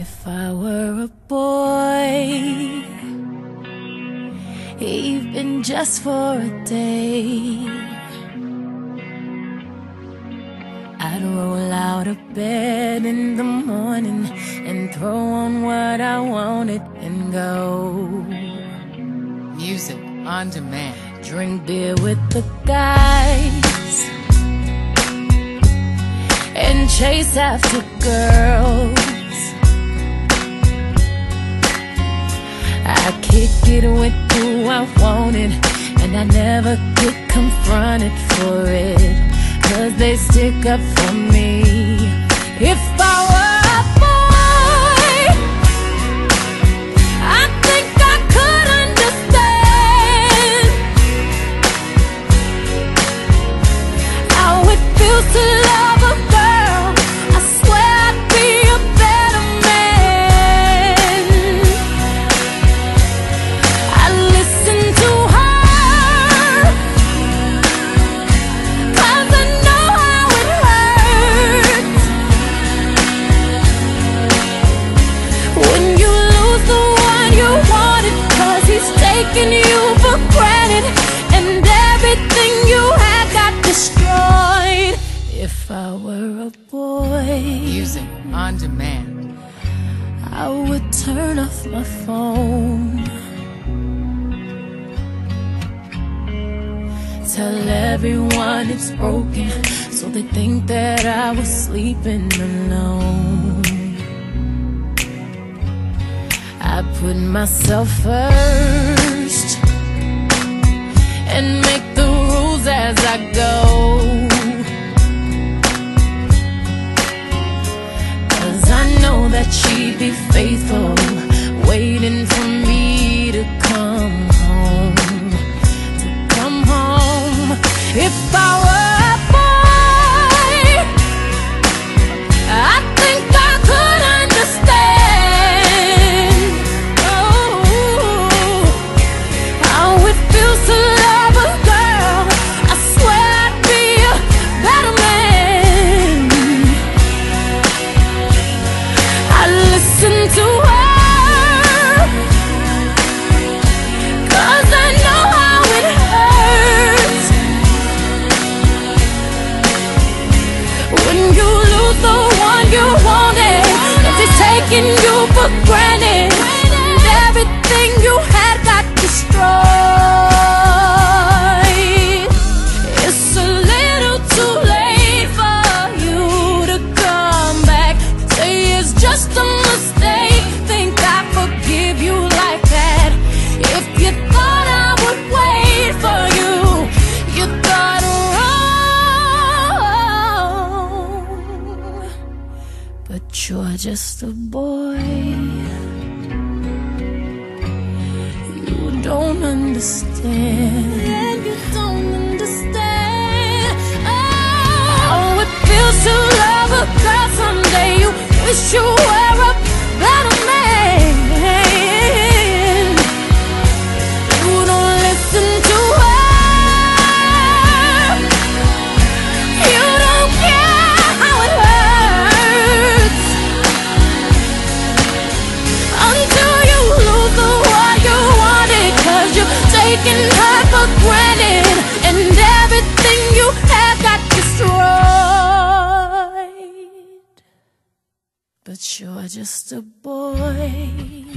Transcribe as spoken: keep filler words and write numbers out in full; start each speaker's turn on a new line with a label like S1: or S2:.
S1: If I were a boy, even just for a day, I'd roll out of bed in the morning and throw on what I wanted and go.
S2: Music on demand.
S1: Drink beer with the guys and chase after girls. I kick it with who I wanted, and I never get confronted for it, 'cause they stick up for me. If I were a boy, I think I could understand how it feels to love a girl. I swear I'd be a better man. I listen to her, 'cause I know how it hurts when you lose the one you wanted, 'cause he's taking you for granted and everything you had got destroyed. If I were a boy,
S2: Music on demand.
S1: I would turn off my phone, tell everyone it's broken, so they think that I was sleeping alone. I put myself first and make the rules as I go, 'cause I know that she'd be faithful, waiting for me to come home, to come home. If I were a boy, I think I could understand, oh, how it feels to love a girl. I swear I'd be a better man. I listen to her, 'cause I know how it hurts when you lose the one you wanted, and he's taking you for granted and everything you had got destroyed. It's a little too late for you to come back, say it's just a mistake, think I forgive you like that. If you thought I would wait for you, you thought wrong. But you're just a boy, you don't understand. You don't understand how it feels to love a girl. Someday you wish you were a better man. You don't listen to her, you don't care how it hurts until you lose the one you wanted, 'cause you're taking her for granted and everything you had got destroyed. But you're just a boy.